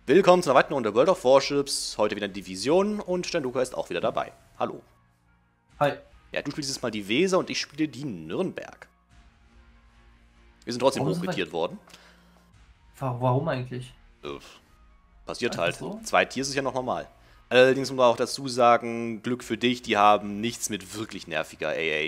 Willkommen zu einer weiteren Runde World of Warships. Heute wieder Division und Stenduka ist auch wieder dabei. Hallo. Hi. Ja, du spielst jetzt mal die Weser und ich spiele die Nürnberg. Wir sind trotzdem hochquittiert worden. Warum eigentlich? Passiert Einfach halt. so? 2 Tiers ist ja noch normal. Allerdings muss man auch dazu sagen, Glück für dich, die haben nichts mit wirklich nerviger AA.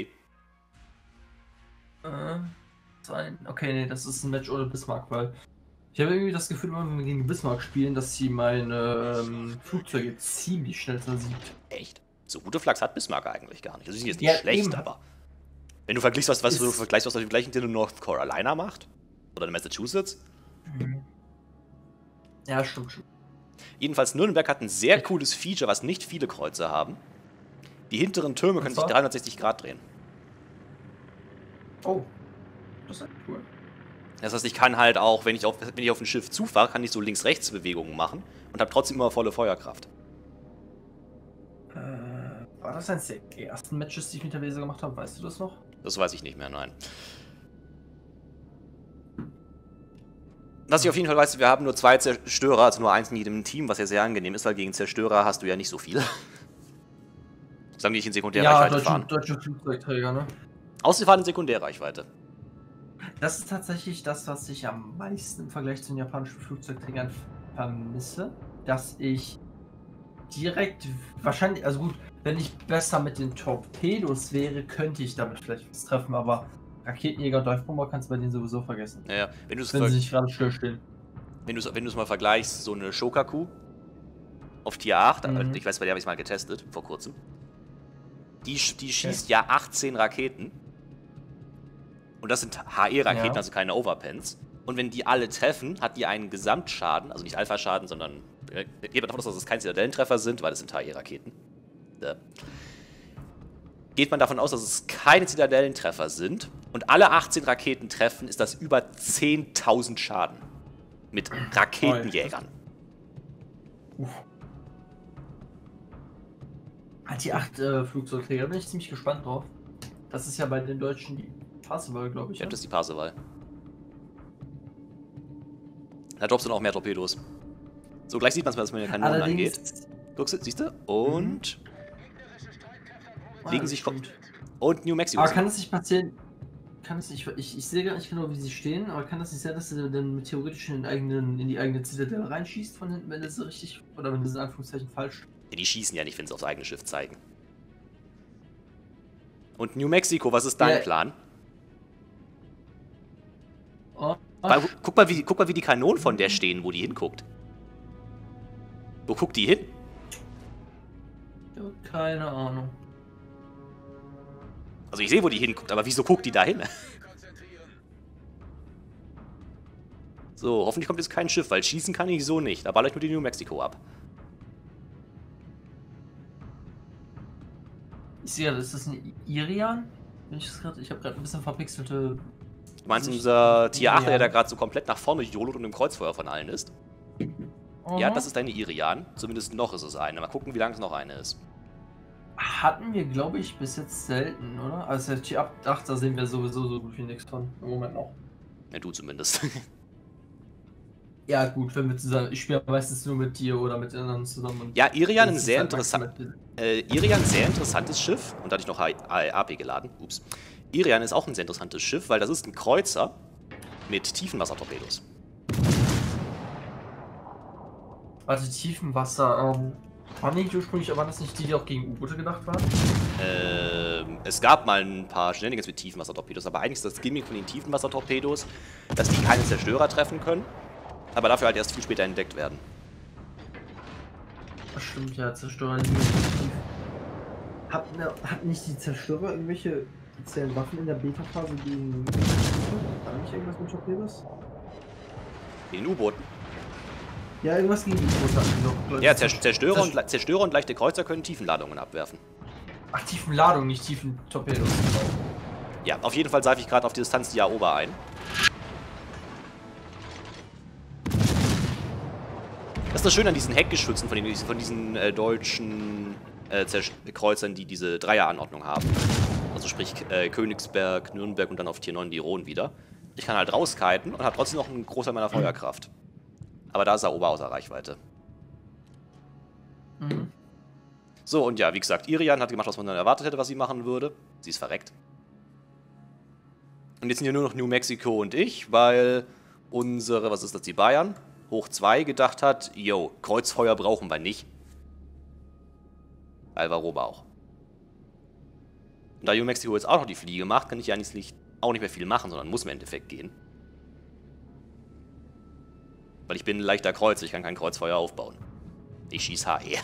Okay, nee, das ist ein Match ohne Bismarck, weil ich habe irgendwie das Gefühl, wenn wir gegen Bismarck spielen, dass sie meine Flugzeuge ziemlich schnell versiegt. Echt? So gute Flaks hat Bismarck eigentlich gar nicht. Das ist jetzt nicht Ja, schlecht, eben. aber wenn du vergleichst, was du mit gleichen in North Carolina macht oder in Massachusetts. Ja, stimmt. Jedenfalls, Nürnberg hat ein sehr cooles Feature, was nicht viele Kreuzer haben. Die hinteren Türme können sich 360 Grad drehen. Oh, das ist echt cool. Das heißt, ich kann halt auch, wenn ich auf ein Schiff zufahre, kann ich so Links-Rechts-Bewegungen machen und habe trotzdem immer volle Feuerkraft. War das eines der ersten Matches, die ich mit der Weser gemacht habe? Weißt du das noch? Das weiß ich nicht mehr, nein. Was ich auf jeden Fall weiß, wir haben nur 2 Zerstörer, also nur 1 in jedem Team, was ja sehr angenehm ist, weil gegen Zerstörer hast du ja nicht so viel. Sagen die nicht in Sekundärreichweite fahren. Deutsche Flugzeugträger, ne? Außer sie fahren in Sekundärreichweite. Das ist tatsächlich das, was ich am meisten im Vergleich zu den japanischen Flugzeugträgern vermisse. Dass ich direkt, wahrscheinlich, also gut, wenn ich besser mit den Torpedos wäre, könnte ich damit vielleicht was treffen, aber Raketenjäger und Dive-Bomber kannst du bei denen sowieso vergessen. Ja, wenn sie nicht gerade stillstehen. Wenn du es mal vergleichst, so eine Shokaku auf Tier 8, ich weiß, bei der habe ich es mal getestet, vor kurzem. Die schießt ja 18 Raketen. Und das sind HE-Raketen, also keine Overpens. Und wenn die alle treffen, hat die einen Gesamtschaden, also nicht Alpha-Schaden, sondern geht man davon aus, dass es keine Zitadellentreffer sind, weil es sind HE-Raketen. Geht man davon aus, dass es keine Zitadellentreffer sind und alle 18 Raketen treffen, ist das über 10.000 Schaden. Mit Raketenjägern. Die 8 Flugzeugträger, da bin ich ziemlich gespannt drauf. Das ist ja bei den Deutschen die Parseval, glaube ich. Ja, das ist die Parseval. Da droppst du noch mehr Torpedos. So, gleich sieht man es, was mit den Kanonen angeht. Guckst du, siehst du? Und legen sich und New Mexico. Aber kann es nicht passieren? Kann es nicht, ich sehe gar nicht genau, wie sie stehen, aber kann das nicht sein, dass du dann theoretisch in die eigene Zitadelle reinschießt von hinten, wenn das so richtig, oder wenn das in Anführungszeichen falsch? Ja, die schießen ja nicht, wenn sie aufs eigene Schiff zeigen. Und New Mexico, was ist dein Plan? Guck mal, wie die Kanonen von der stehen, wo die hinguckt. Wo guckt die hin? Keine Ahnung. Also ich sehe, wo die hinguckt, aber wieso guckt die da hin? So, hoffentlich kommt jetzt kein Schiff, weil schießen kann ich so nicht. Da baller ich nur die New Mexico ab. Ich sehe, ist das ein Irian? Ich habe gerade ein bisschen verpixelte... Du meinst unser Tier 8, der da gerade so komplett nach vorne jolot und im Kreuzfeuer von allen ist? Ja, das ist eine Irian. Zumindest noch ist es eine. Mal gucken, wie lange es noch eine ist. Hatten wir, glaube ich, bis jetzt selten, oder? Also der Tier 8, da sehen wir sowieso so gut wie nichts von. Im Moment noch. Ja, du zumindest. Ja, gut, wenn wir zusammen. Ich spiele meistens nur mit dir oder mit anderen zusammen. Ja, Irian ein sehr interessantes Schiff. Und da hatte ich noch AP geladen. Ups. Irian ist auch ein sehr interessantes Schiff, weil das ist ein Kreuzer mit Tiefenwassertorpedos. Warte, Tiefenwasser, waren nicht ursprünglich, aber waren das nicht die auch gegen U-Boote gedacht waren? Es gab mal ein paar Shenanigans mit Tiefenwassertorpedos, aber eigentlich ist das Gimmick von den Tiefenwassertorpedos, dass die keine Zerstörer treffen können, aber dafür halt erst viel später entdeckt werden. Das stimmt, ja, Zerstörer. Hat nicht die Zerstörer irgendwelche speziellen Waffen in der Beta-Phase gegen... War nicht irgendwas mit Torpedos? Gegen U-Booten? Ja, irgendwas gegen U-Boote. Ja, Zerstörer und leichte Kreuzer können Tiefenladungen abwerfen. Ach, Tiefenladung, nicht Tiefentorpedos. Ja, auf jeden Fall seife ich gerade auf die Distanz die Aoba ein. Das ist das Schöne an diesen Heckgeschützen von diesen deutschen Kreuzern, die diese Dreieranordnung haben. Also sprich Königsberg, Nürnberg und dann auf Tier 9 die Rhone wieder. Ich kann halt rauskiten und habe trotzdem noch einen Großteil meiner Feuerkraft. Aber da ist Aoba außer Reichweite. Mhm. So, und ja, wie gesagt, Irian hat gemacht, was man dann erwartet hätte, was sie machen würde. Sie ist verreckt. Und jetzt sind hier nur noch New Mexico und ich, weil unsere, was ist das, die Bayern, hoch 2 gedacht hat, yo, Kreuzfeuer brauchen wir nicht. Alvaroba auch. Und da New Mexico jetzt auch noch die Fliege macht, kann ich ja auch nicht mehr viel machen, sondern muss im Endeffekt gehen. Weil ich bin ein leichter Kreuzer, ich kann kein Kreuzfeuer aufbauen. Ich schieß HE.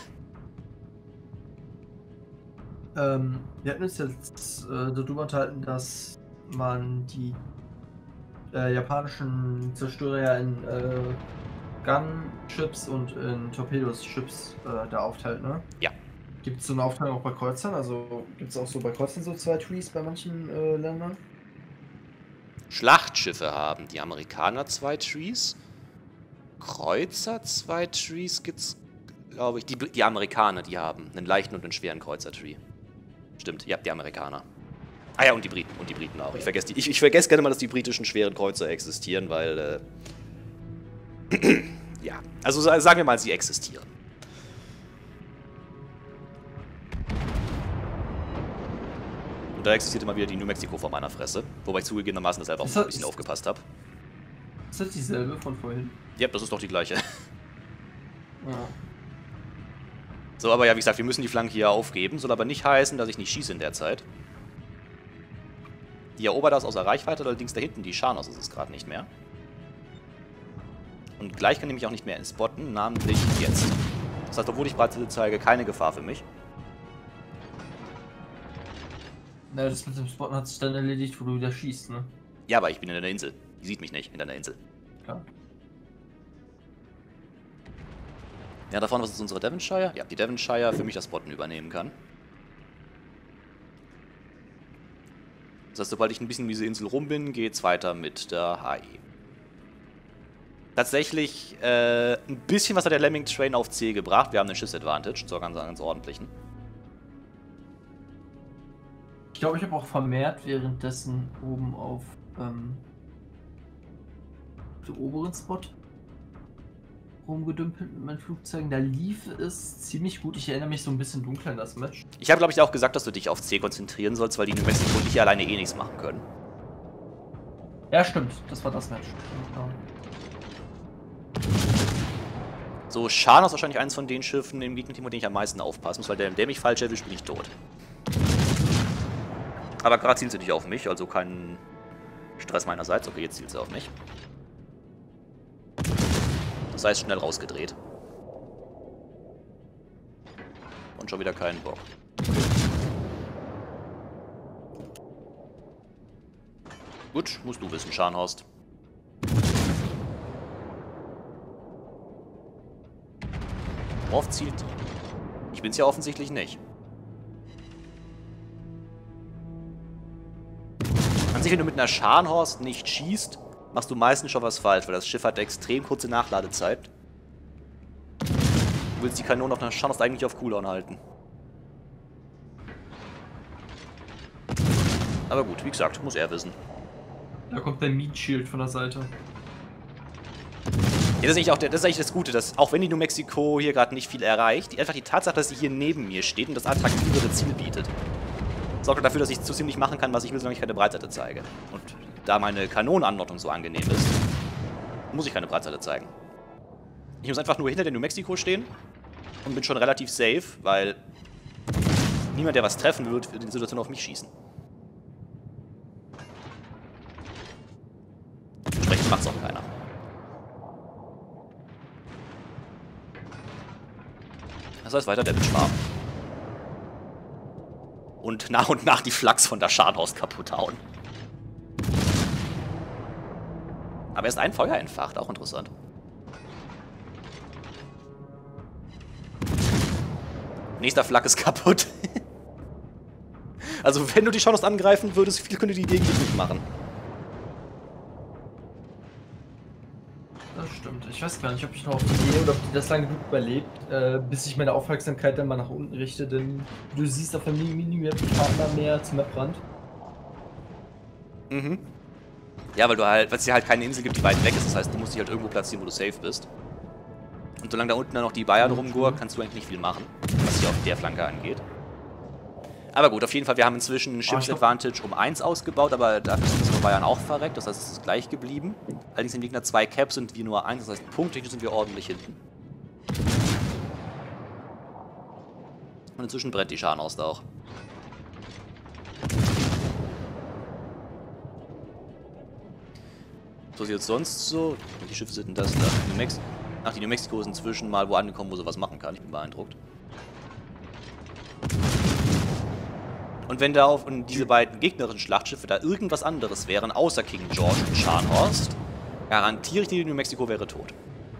Wir hatten uns jetzt darüber unterhalten, dass man die japanischen Zerstörer ja in Gun-Chips und in Torpedos-Chips da aufteilt, ne? Ja. Gibt es so eine Aufteilung auch bei Kreuzern? Also gibt es auch so bei Kreuzern so 2 Trees bei manchen Ländern? Schlachtschiffe haben die Amerikaner 2 Trees. Kreuzer 2 Trees gibt's, glaube ich. Die Amerikaner, die haben einen leichten und einen schweren Kreuzer-Tree. Stimmt, ihr habt die Amerikaner. Ah ja, und die Briten. Und die Briten auch. Ich vergesse gerne mal, dass die britischen schweren Kreuzer existieren, weil, ja. Also sagen wir mal, sie existieren. Und da existiert immer wieder die New Mexico vor meiner Fresse. Wobei ich zugegebenermaßen das selber auch ein bisschen aufgepasst habe. Ist das dieselbe von vorhin? Ja, das ist doch die gleiche. Ja. So, aber ja, wie gesagt, wir müssen die Flanke hier aufgeben. Soll aber nicht heißen, dass ich nicht schieße in der Zeit. Die Aoba ist außer Reichweite, allerdings da hinten die Scharnos ist es gerade nicht mehr. Und gleich kann ich mich auch nicht mehr spotten, namentlich jetzt. Das heißt, obwohl ich Breitseite zeige, keine Gefahr für mich. Na, das mit dem Spotten hat sich dann erledigt, wo du wieder schießt, ne? Ja, aber ich bin in der Insel. Die sieht mich nicht, hinter der Insel. Klar. Ja, da vorne, was ist unsere Devonshire? Ja, die Devonshire für mich das Spotten übernehmen kann. Das heißt, sobald ich ein bisschen um diese Insel rum bin, geht's weiter mit der HE. Tatsächlich, ein bisschen was hat der Lemming Train auf C gebracht. Wir haben einen Schiffsadvantage, sogar ganz ordentlichen. Ich glaube, ich habe auch vermehrt währenddessen oben auf dem oberen Spot rumgedümpelt mit meinen Flugzeugen. Da lief es ziemlich gut. Ich erinnere mich so ein bisschen dunkel an das Match. Ich habe, glaube ich, auch gesagt, dass du dich auf C konzentrieren sollst, weil die New Mexico und ich alleine eh nichts machen können. Ja, stimmt. Das war das Match. Genau. So, Scharnos ist wahrscheinlich eines von den Schiffen im Gegnerteam, mit denen ich am meisten aufpassen muss, weil der mich falsch erwischt, bin ich tot. Aber gerade zielt sie nicht auf mich, also kein Stress meinerseits. Okay, jetzt zielt sie auf mich. Das heißt, schnell rausgedreht. Und schon wieder keinen Bock. Gut, musst du wissen, Scharnhorst. Worauf zielt die? Ich bin's ja offensichtlich nicht. An sich, wenn du mit einer Scharnhorst nicht schießt, machst du meistens schon was falsch, weil das Schiff hat extrem kurze Nachladezeit. Du willst die Kanone auf einer Scharnhorst eigentlich auf Cooldown halten. Aber gut, wie gesagt, muss er wissen. Da kommt der Meat Shield von der Seite. Ja, das ist eigentlich das Gute, dass auch wenn die New Mexico hier gerade nicht viel erreicht, einfach die Tatsache, dass sie hier neben mir steht und das attraktivere Ziel bietet, sorgt dafür, dass ich so ziemlich machen kann, was ich will, solange ich keine Breitseite zeige. Und da meine Kanonenanordnung so angenehm ist, muss ich keine Breitseite zeigen. Ich muss einfach nur hinter der New Mexico stehen und bin schon relativ safe, weil niemand, der was treffen wird, in der Situation auf mich schießen. Entsprechend macht's auch keiner. Das heißt weiter Damage farmen. Und nach die Flaks von der Scharnhorst kaputt hauen. Aber er ist ein Feuer entfacht, auch interessant. Nächster Flak ist kaputt. Also wenn du die Scharnhorst angreifen würdest, viel könnte die Idee nicht machen. Das stimmt. Ich weiß gar nicht, ob ich noch auf die Idee oder ob die das lange genug überlebt, bis ich meine Aufmerksamkeit dann mal nach unten richte, denn du siehst auf der Minimap Partner mehr zum Maprand. Mhm. Ja, weil es hier halt keine Insel gibt, die weit weg ist. Das heißt, du musst dich halt irgendwo platzieren, wo du safe bist. Und solange da unten dann noch die Bayern rumgurken, kannst du eigentlich nicht viel machen, was hier auf der Flanke angeht. Aber gut, auf jeden Fall, wir haben inzwischen Ships Advantage um 1 ausgebaut, aber dafür sind unsere Bayern auch verreckt, das heißt, es ist gleich geblieben. Allerdings sind Gegner 2 Caps und wir nur 1, das heißt, punkttechnisch sind wir ordentlich hinten. Und inzwischen brennt die Scharnhorst auch. Was passiert sonst so? Welche Schiffe sind denn das da? Ach, die New Mexico ist inzwischen mal wo angekommen, wo sie was machen kann. Ich bin beeindruckt. Und wenn da auf diese beiden gegnerischen Schlachtschiffe da irgendwas anderes wären, außer King George und Scharnhorst, garantiere ich dir, die New Mexico wäre tot.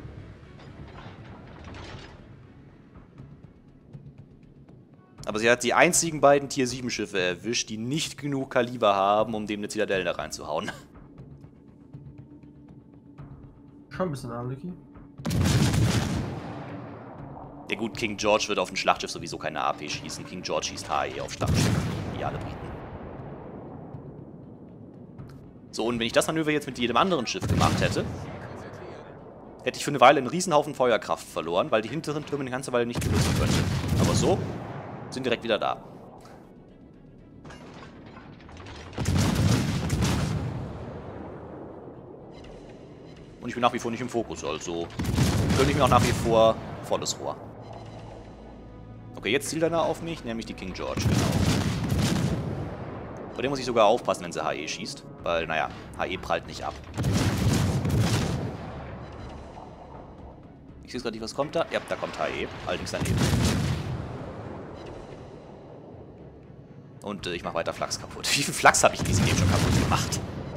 Aber sie hat die einzigen beiden Tier 7 Schiffe erwischt, die nicht genug Kaliber haben, um dem eine Zitadelle da reinzuhauen. Schon ein bisschen unlucky. Ja gut, King George wird auf ein Schlachtschiff sowieso keine AP schießen. King George schießt HE auf Schlachtschiffe, wie alle Briten. So, und wenn ich das Manöver jetzt mit jedem anderen Schiff gemacht hätte, hätte ich für eine Weile einen Riesenhaufen Feuerkraft verloren, weil die hinteren Türme eine ganze Weile nicht benutzen könnte. Aber so sind direkt wieder da. Und ich bin nach wie vor nicht im Fokus, also gönne ich mir auch nach wie vor volles Rohr. Okay, jetzt zielt einer auf mich, nämlich die King George, genau. Bei dem muss ich sogar aufpassen, wenn sie HE schießt, weil, naja, HE prallt nicht ab. Ich sehe gerade nicht, was kommt da? Ja, da kommt HE, allerdings daneben. Und ich mache weiter Flachs kaputt. Wie viel Flachs habe ich in diesem Game schon kaputt gemacht?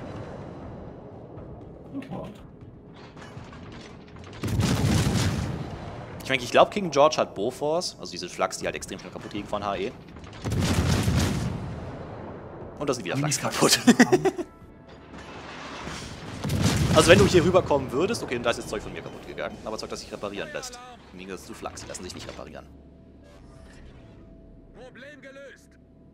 Ich meine, ich glaube, King George hat Bofors, also diese Flachs, die halt extrem schnell kaputt gehen von HE. Und da sind wieder Flachs kaputt. Also wenn du hier rüberkommen würdest, okay, da ist jetzt Zeug von mir kaputt gegangen, aber Zeug, das sich reparieren lässt. Im Gegensatz zu Flachs, die lassen sich nicht reparieren. Problem gelöst.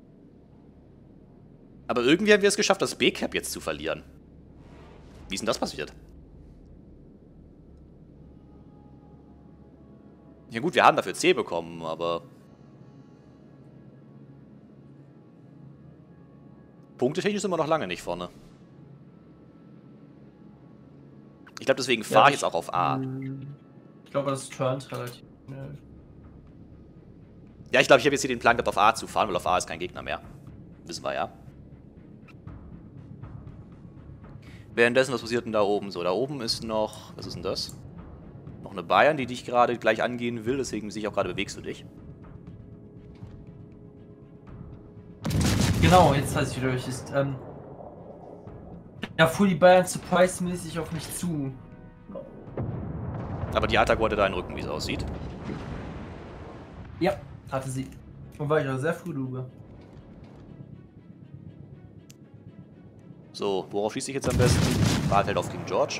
Aber irgendwie haben wir es geschafft, das B-Cap jetzt zu verlieren. Wie ist denn das passiert? Ja gut, wir haben dafür C bekommen, aber... Punktetechnisch sind wir noch lange nicht vorne. Ich glaube, deswegen fahre ich jetzt auch auf A. Ich glaube, das turnt relativ schnell. Ja, ich glaube, ich habe jetzt hier den Plan gehabt, auf A zu fahren, weil auf A ist kein Gegner mehr. Wissen wir ja. Währenddessen, was passiert denn da oben? So, da oben ist noch... Was ist denn das? Noch eine Bayern, die dich gerade gleich angehen will, deswegen sehe ich auch gerade, bewegst du dich. Genau, jetzt weiß ich wieder, welches ist. Ja, fuhr die Bayern surprise-mäßig auf mich zu. Aber die Attack hatte deinen Rücken, wie es aussieht. Ja, hatte sie. Und war ich auch sehr früh drüber. So, worauf schieße ich jetzt am besten? Wahlfeld auf King George.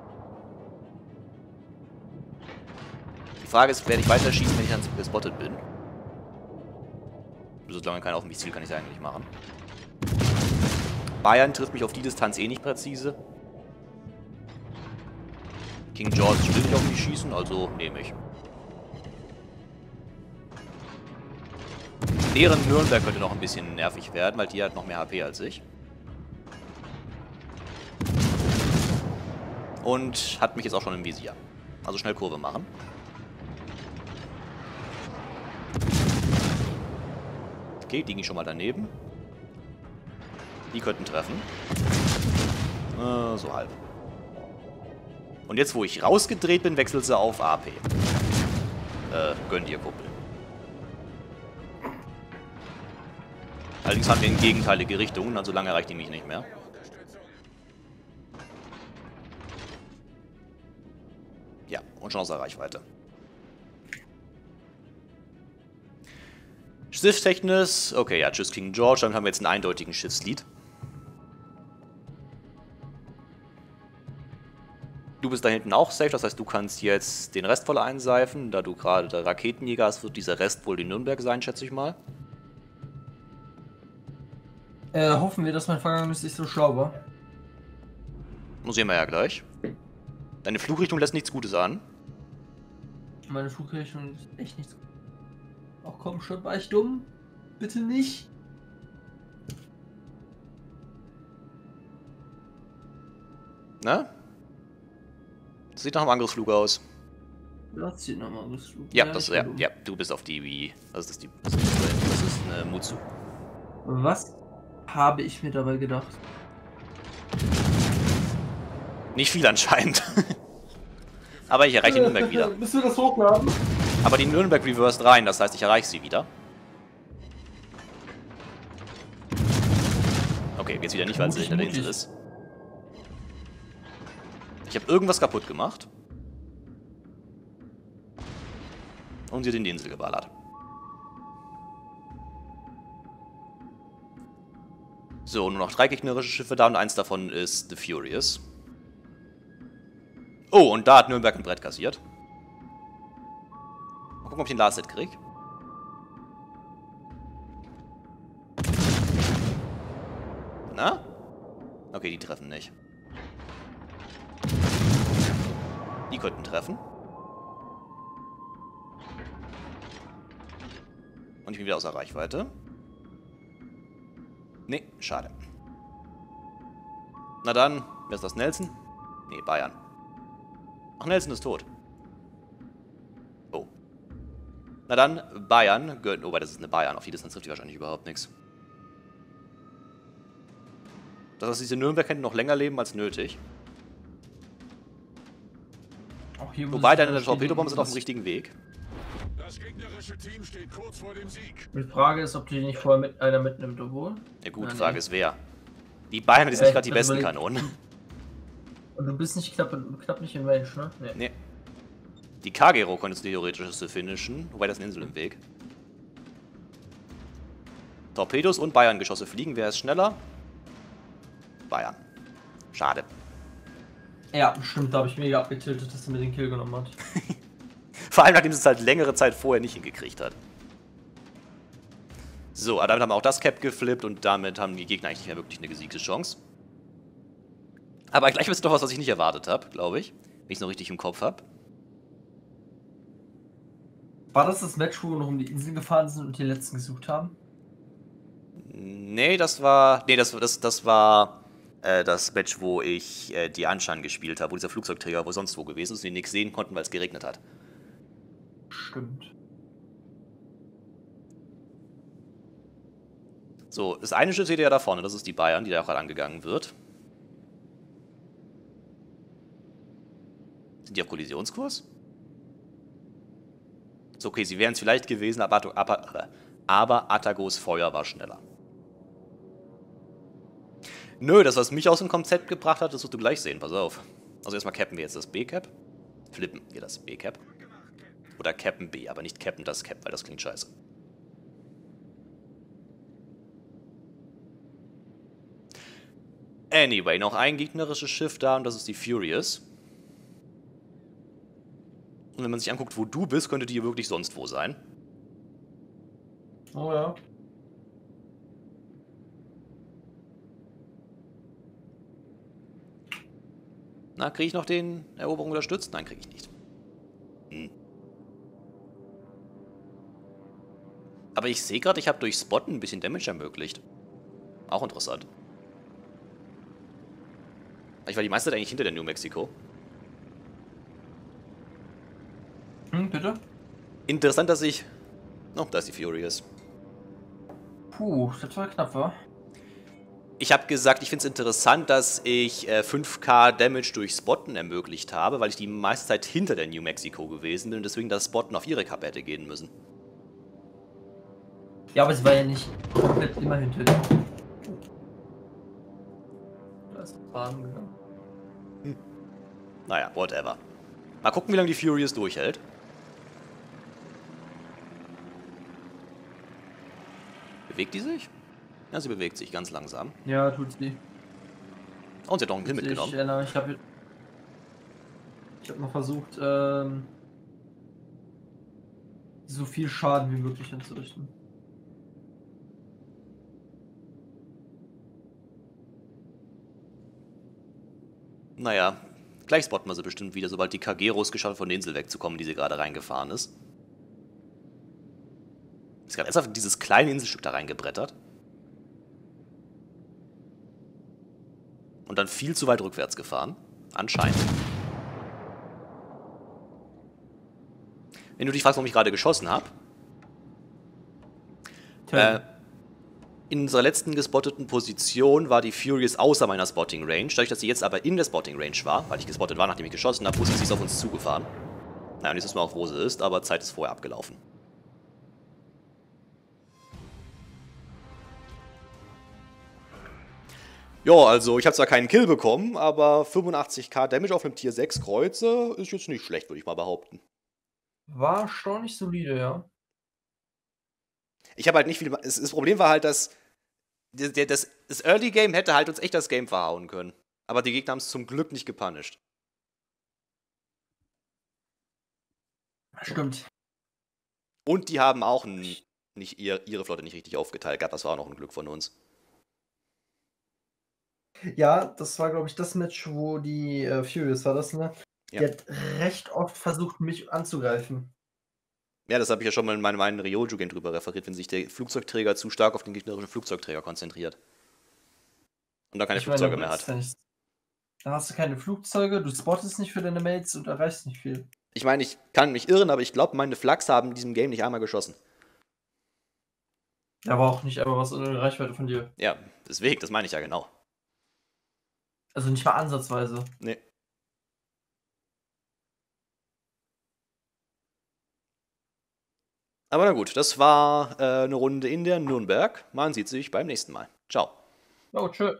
Die Frage ist, werde ich weiter schießen, wenn ich dann gespottet bin? Solange keiner auf mich zielt, kann ich es eigentlich machen. Bayern trifft mich auf die Distanz eh nicht präzise. King George will nicht auf mich schießen, also nehme ich. Deren Nürnberg könnte noch ein bisschen nervig werden, weil die hat noch mehr HP als ich. Und hat mich jetzt auch schon im Visier. Also schnell Kurve machen. Okay, die ging schon mal daneben. Die könnten treffen. So halb. Und jetzt, wo ich rausgedreht bin, wechselt sie auf AP. Gönn dir, Kumpel. Allerdings haben wir in gegenteilige Richtungen, also lange erreicht die mich nicht mehr. Ja, und schon außer Reichweite. Schiffstechnisch, okay, ja, tschüss King George, dann haben wir jetzt einen eindeutigen Schiffslead. Du bist da hinten auch safe, das heißt, du kannst jetzt den Rest voll einseifen. Da du gerade der Raketenjäger hast, wird dieser Rest wohl die Nürnberg sein, schätze ich mal. Hoffen wir, dass mein Vergangenes nicht so schlau war. Sehen wir ja gleich. Deine Flugrichtung lässt nichts Gutes an. Meine Flugrechnung ist echt nichts. Ach komm schon, war ich dumm? Bitte nicht. Na? Das sieht nach einem Angriffsflug aus. Das sieht nochmal Angriffsflug. Ja, ja, du bist auf die Wii. Das ist eine Mutsu. Was habe ich mir dabei gedacht? Nicht viel anscheinend. Aber ich erreiche Nürnberg wieder. Müssen wir das hochladen? Aber die Nürnberg reversed rein, das heißt, ich erreiche sie wieder. Okay, jetzt wieder nicht, weil sie hinter der Insel ist. Ich habe irgendwas kaputt gemacht. Und sie hat in die Insel geballert. So, nur noch 3 gegnerische Schiffe da und eins davon ist The Furious. Oh, und da hat Nürnberg ein Brett kassiert. Mal gucken, ob ich den Last Hit krieg. Na? Okay, die treffen nicht. Die könnten treffen. Und ich bin wieder außer Reichweite. Nee, schade. Na dann, wer ist das? Nelson? Nee, Bayern. Ach, Nelson ist tot. Oh. Na dann, Bayern gehört. Wobei, das ist eine Bayern. Auf die Distanz trifft die wahrscheinlich überhaupt nichts. Das heißt, diese Nürnberg könnten noch länger leben als nötig. Wobei, deine Torpedobomben sind auf dem richtigen Weg. Das gegnerische Team steht kurz vor dem Sieg. Die Frage ist, ob die nicht vorher einer mitnimmt, obwohl. Ja gut, die Frage ist wer. Die Bayern, die sind nicht gerade die besten Kanonen. Und du bist nicht knapp nicht im Range, ne? Nee. Die Kagero konntest du theoretisch finishen, wobei das ist eine Insel im Weg. Torpedos und Bayern-Geschosse fliegen, wer ist schneller? Bayern. Schade. Ja, stimmt, da habe ich mega abgetiltet, dass er mir den Kill genommen hat. Vor allem, nachdem es halt längere Zeit vorher nicht hingekriegt hat. So, aber damit haben wir auch das Cap geflippt und damit haben die Gegner eigentlich nicht mehr wirklich eine gesiegte Chance. Aber gleich wird es doch was ich nicht erwartet habe, glaube ich. Wenn ich es noch richtig im Kopf habe. War das Match, wo wir noch um die Insel gefahren sind und die letzten gesucht haben? Nee, das war. Nee, das war das Match, wo ich die Anshan gespielt habe, wo dieser Flugzeugträger wo sonst wo gewesen ist und die nichts sehen konnten, weil es geregnet hat. Stimmt. So, das eine Schiff seht ihr ja da vorne, das ist die Bayern, die da auch gerade angegangen wird. Sind die auf Kollisionskurs? So, okay, sie wären es vielleicht gewesen, aber Atagos Feuer war schneller. Nö, das, was mich aus dem Konzept gebracht hat, das wirst du gleich sehen, pass auf. Also erstmal cappen wir jetzt das B-Cap. Flippen wir das B-Cap. Oder cappen B, aber nicht cappen das Cap, weil das klingt scheiße. Anyway, noch ein gegnerisches Schiff da und das ist die Furious. Und wenn man sich anguckt, wo du bist, könnte die hier wirklich sonst wo sein. Oh ja. Na, kriege ich noch den Eroberung unterstützt? Nein, kriege ich nicht. Aber ich sehe gerade, ich habe durch Spotten ein bisschen Damage ermöglicht. Auch interessant. Ich war die meiste Zeit eigentlich hinter der New Mexico. Bitte? Interessant, dass ich... Oh, da ist die Furious. Puh, das war knapp, wa? Ich habe gesagt, ich finde es interessant, dass ich 5k Damage durch Spotten ermöglicht habe, weil ich die meiste Zeit hinter der New Mexico gewesen bin und deswegen das Spotten auf ihre Kappe hätte gehen müssen. Ja, aber es war ja nicht komplett immer hinter dir. Da ist Bahn gegangen. Naja, whatever. Mal gucken, wie lange die Furious durchhält. Bewegt die sich? Ja, sie bewegt sich ganz langsam. Ja, tut sie. Und sie hat noch einen Kill mitgenommen. Ich habe mal versucht, so viel Schaden wie möglich anzurichten. Naja, Gleich spotten wir sie bestimmt wieder, sobald die Kageros geschafft hat, von der Insel wegzukommen, die sie gerade reingefahren ist. Ist gerade ernsthaft in dieses kleine Inselstück da reingebrettert. Und dann viel zu weit rückwärts gefahren. Anscheinend. Wenn du dich fragst, warum ich gerade geschossen habe. In unserer letzten gespotteten Position war die Furious außer meiner Spotting Range. Dadurch, dass sie jetzt aber in der Spotting Range war, weil ich gespottet war, nachdem ich geschossen habe, wusste sie ist auf uns zugefahren. Naja, und jetzt wissen wir auch, wo sie ist, aber Zeit ist vorher abgelaufen. Ja, also ich habe zwar keinen Kill bekommen, aber 85k Damage auf einem Tier 6 Kreuzer ist jetzt nicht schlecht, würde ich mal behaupten. War erstaunlich solide, ja. Ich habe halt nicht viel. Das Problem war halt, dass das Early Game hätte halt uns echt das Game verhauen können. Aber die Gegner haben es zum Glück nicht gepunished. Stimmt. Und die haben auch ihre Flotte nicht richtig aufgeteilt gehabt. Das war auch noch ein Glück von uns. Ja, das war, glaube ich, das Match, wo die Furious war das, ne? Ja. Die hat recht oft versucht, mich anzugreifen. Ja, das habe ich ja schon mal in meinem einen Ryoju-Game drüber referiert, wenn sich der Flugzeugträger zu stark auf den gegnerischen Flugzeugträger konzentriert. Und dann keine Flugzeuge mehr hat. Dann hast du keine Flugzeuge, du spottest nicht für deine Mates und erreichst nicht viel. Ich meine, ich kann mich irren, aber ich glaube, meine Flaks haben in diesem Game nicht einmal geschossen. Aber auch nicht einmal was in der Reichweite von dir. Ja, deswegen, das meine ich ja genau. Also nicht mal ansatzweise. Nee. Aber na gut, das war eine Runde in der Nürnberg. Man sieht sich beim nächsten Mal. Ciao. Oh, tschö.